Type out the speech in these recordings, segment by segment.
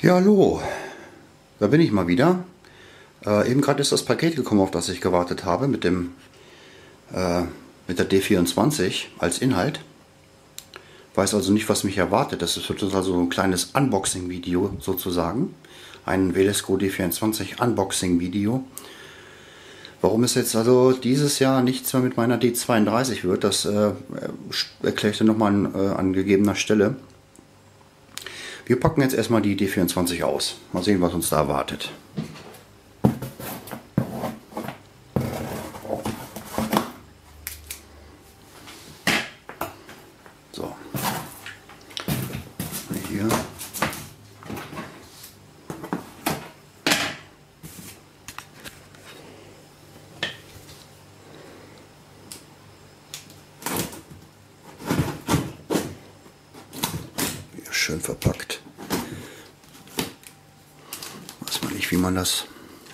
Ja, hallo, da bin ich mal wieder. Eben gerade ist das Paket gekommen, auf das ich gewartet habe, mit der D24 als Inhalt. Weiß also nicht, was mich erwartet. Das wird also ein kleines Unboxing-Video sozusagen. Ein Velesco D24 Unboxing-Video. Warum es jetzt also dieses Jahr nichts mehr mit meiner D32 wird, das erkläre ich dann nochmal an gegebener Stelle. Wir packen jetzt erstmal die D24 aus. Mal sehen, was uns da erwartet. So. Hier. Hier schön verpackt. Weiß man nicht, wie man das...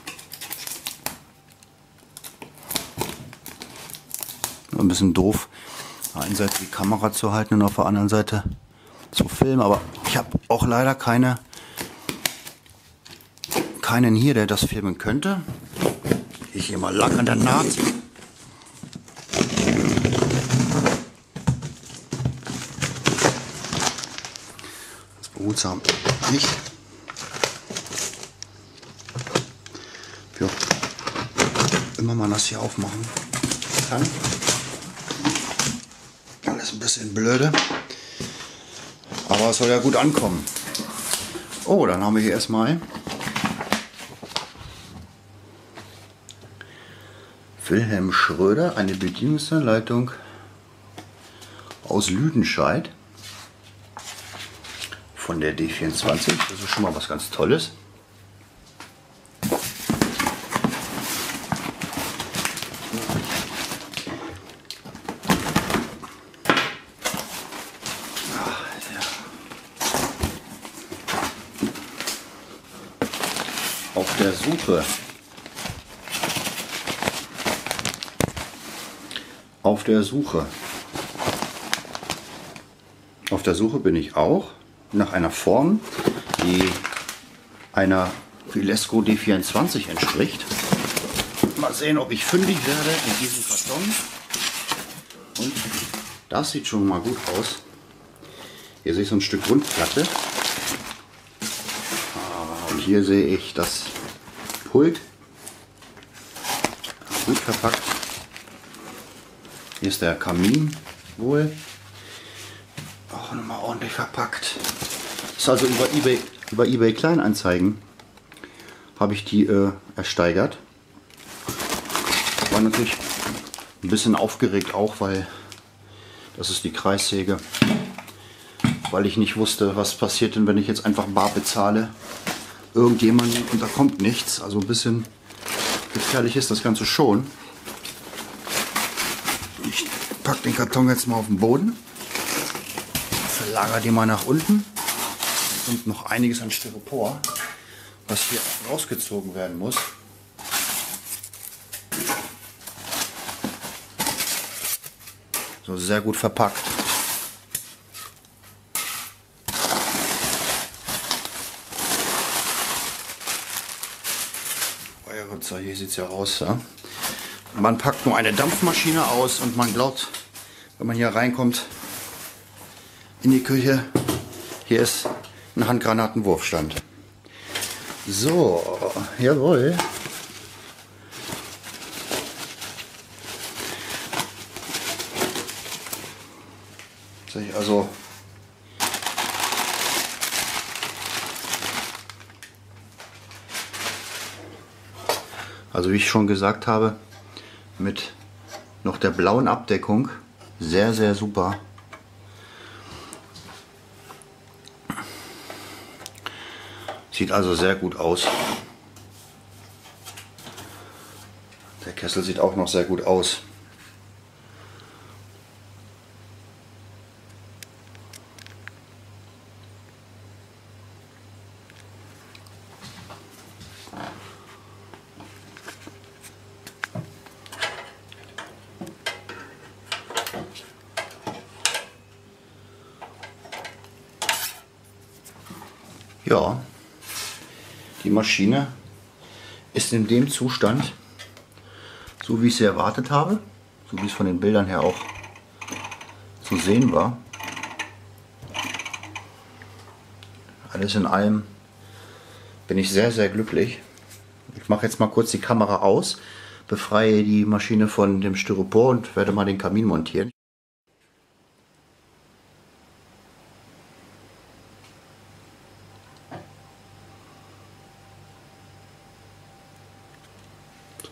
Ein bisschen doof, auf der einen Seite die Kamera zu halten und auf der anderen Seite zu filmen, aber ich habe auch leider keinen hier, der das filmen könnte. Ich hier mal lang an der Naht. Das behutsam nicht. Wie auch immer man das hier aufmachen kann. Alles ein bisschen blöde. Aber es soll ja gut ankommen. Oh, dann haben wir hier erstmal Wilhelm Schröder, eine Bedienungsanleitung aus Lüdenscheid von der D24. Das ist schon mal was ganz Tolles. Auf der Suche. Auf der Suche. Auf der Suche bin ich auch nach einer Form, die einer Velesco D24 entspricht. Mal sehen, ob ich fündig werde in diesem Karton. Und das sieht schon mal gut aus. Hier sehe ich so ein Stück Grundplatte. Und hier sehe ich das Pult. Gut verpackt. Hier ist der Kamin wohl. Auch nochmal ordentlich verpackt. Das ist also über eBay Kleinanzeigen habe ich die ersteigert. War natürlich ein bisschen aufgeregt auch, weil das ist die Kreissäge. Weil ich nicht wusste, was passiert denn, wenn ich jetzt einfach bar bezahle. Irgendjemanden und da kommt nichts. Also ein bisschen gefährlich ist das Ganze schon. Ich packe den Karton jetzt mal auf den Boden. Verlagere die mal nach unten. Und noch einiges an Styropor, was hier rausgezogen werden muss. So, sehr gut verpackt. Hier sieht es ja aus. Ja? Man packt nur eine Dampfmaschine aus und man glaubt, wenn man hier reinkommt in die Küche, hier ist ein Handgranatenwurfstand. So, jawohl. Also wie ich schon gesagt habe, mit noch der blauen Abdeckung, sehr, sehr super. Sieht also sehr gut aus. Der Kessel sieht auch noch sehr gut aus. Ja, Die Maschine ist in dem Zustand, so wie ich sie erwartet habe, so wie es von den Bildern her auch zu sehen war. Alles in allem bin ich sehr, sehr glücklich. Ich mache jetzt mal kurz die Kamera aus, befreie die Maschine von dem Styropor und werde mal den Kamin montieren. So.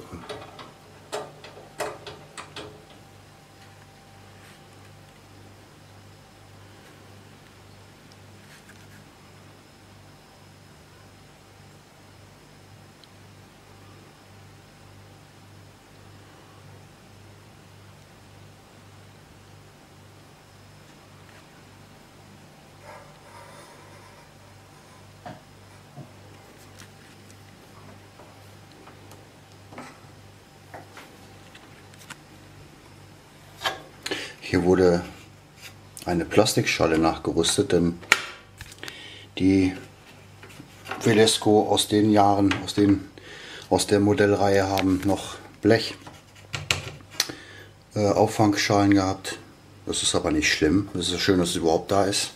Hier wurde eine Plastikschale nachgerüstet, denn die Velesco aus den Jahren, aus der Modellreihe haben noch Blech Auffangschalen gehabt. Das ist aber nicht schlimm. Es ist ja schön, dass es überhaupt da ist.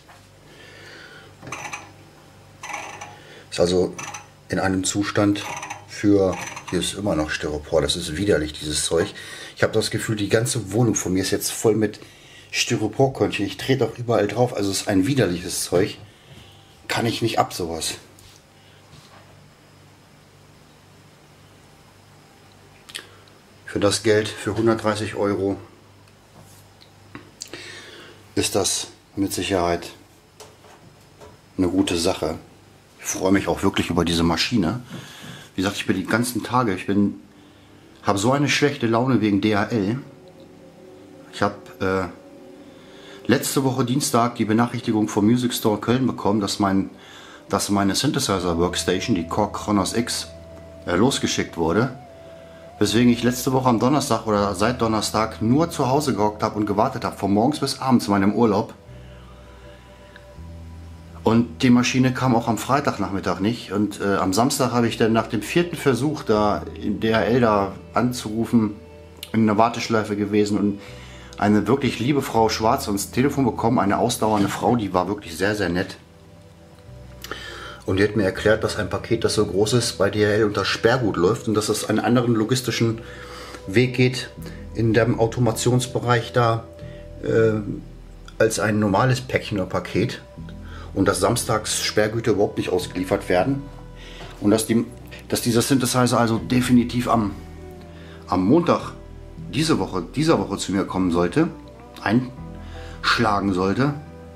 Ist also in einem Zustand für... Hier ist immer noch Styropor. Das ist widerlich, dieses Zeug. Ich habe das Gefühl, die ganze Wohnung von mir ist jetzt voll mit Styroporkörnchen. Ich trete auch überall drauf. Also es ist ein widerliches Zeug. Kann ich nicht ab, sowas. Für das Geld, für 130 € ist das mit Sicherheit eine gute Sache. Ich freue mich auch wirklich über diese Maschine. Wie gesagt, ich bin die ganzen Tage, habe so eine schlechte Laune wegen DHL. Ich habe letzte Woche Dienstag die Benachrichtigung vom Music Store Köln bekommen, dass meine Synthesizer Workstation, die Korg Kronos X, losgeschickt wurde. Weswegen ich letzte Woche am Donnerstag oder seit Donnerstag nur zu Hause gehockt habe und gewartet habe, von morgens bis abends in meinem Urlaub. Und die Maschine kam auch am Freitagnachmittag nicht. Und am Samstag habe ich dann nach dem 4. Versuch, da in DHL da anzurufen, in einer Warteschleife gewesen und eine wirklich liebe Frau Schwarz ans Telefon bekommen, eine ausdauernde Frau, die war wirklich sehr, sehr nett. Und die hat mir erklärt, dass ein Paket, das so groß ist, bei DHL unter Sperrgut läuft und dass es einen anderen logistischen Weg geht in dem Automationsbereich da als ein normales Päckchen oder Paket. Und dass samstags Sperrgüter überhaupt nicht ausgeliefert werden. Und dass dieser Synthesizer also definitiv am Montag dieser Woche zu mir kommen sollte, einschlagen sollte,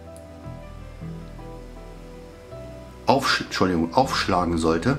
aufschlagen sollte.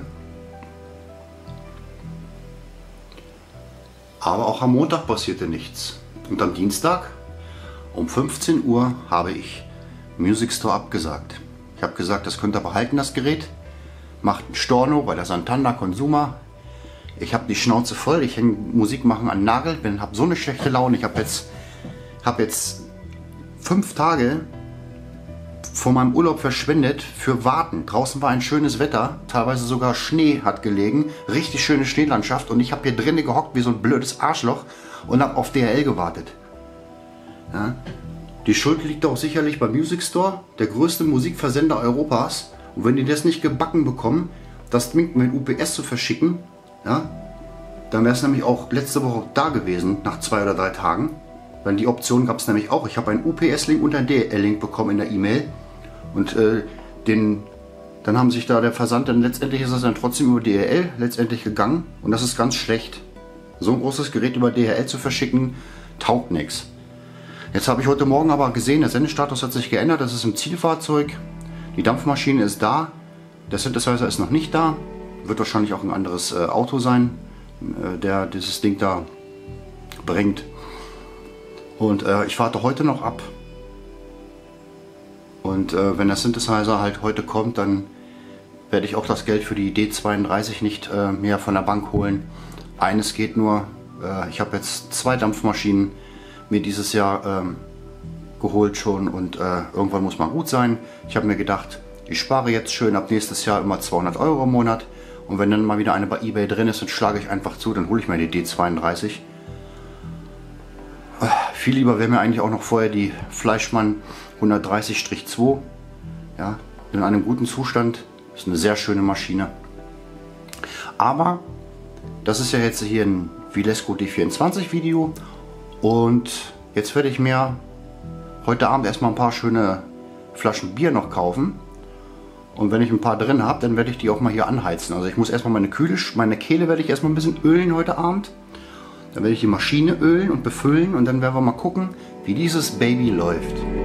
Aber auch am Montag passierte nichts. Und am Dienstag um 15 Uhr habe ich Music Store abgesagt. Ich habe gesagt, das könnt ihr behalten, das Gerät. Macht ein Storno bei der Santander Consumer. Ich habe die Schnauze voll. Ich hänge Musik machen an den Nagel. Habe so eine schlechte Laune. Ich habe jetzt 5 Tage vor meinem Urlaub verschwendet für Warten. Draußen war ein schönes Wetter. Teilweise sogar Schnee hat gelegen. Richtig schöne Schneelandschaft. Und ich habe hier drinnen gehockt wie so ein blödes Arschloch und habe auf DHL gewartet. Ja. Die Schuld liegt auch sicherlich beim Music Store, der größte Musikversender Europas. Und wenn die das nicht gebacken bekommen, das Ding mit UPS zu verschicken, ja, dann wäre es nämlich auch letzte Woche da gewesen, nach 2 oder 3 Tagen. Denn die Option gab es nämlich auch. Ich habe einen UPS-Link und einen DHL-Link bekommen in der E-Mail. Und dann haben sich da der Versand, dann letztendlich ist es dann trotzdem über DHL letztendlich gegangen. Und das ist ganz schlecht. So ein großes Gerät über DHL zu verschicken, taugt nichts. Jetzt habe ich heute Morgen aber gesehen, der Sendestatus hat sich geändert, das ist im Zielfahrzeug. Die Dampfmaschine ist da, der Synthesizer ist noch nicht da. Wird wahrscheinlich auch ein anderes Auto sein, der dieses Ding da bringt. Und ich warte heute noch ab. Und wenn der Synthesizer halt heute kommt, dann werde ich auch das Geld für die D32 nicht mehr von der Bank holen. Eines geht nur, ich habe jetzt 2 Dampfmaschinen mir dieses Jahr geholt schon und irgendwann muss mal gut sein. Ich habe mir gedacht, Ich spare jetzt schön ab nächstes Jahr immer 200 Euro im Monat. Und wenn dann mal wieder eine bei eBay drin ist, dann schlage ich einfach zu, dann hole ich mir die D32. Viel lieber wäre mir eigentlich auch noch vorher die Fleischmann 130-2. Ja, in einem guten Zustand. Ist eine sehr schöne Maschine. Aber das ist ja jetzt hier ein Vilesco D24 Video. Und jetzt werde ich mir heute Abend erstmal ein paar schöne Flaschen Bier noch kaufen. Und wenn ich ein paar drin habe, dann werde ich die auch mal hier anheizen. Also ich muss erstmal meine Kehle werde ich erstmal ein bisschen ölen heute Abend. Dann werde ich die Maschine ölen und befüllen und dann werden wir mal gucken, wie dieses Baby läuft.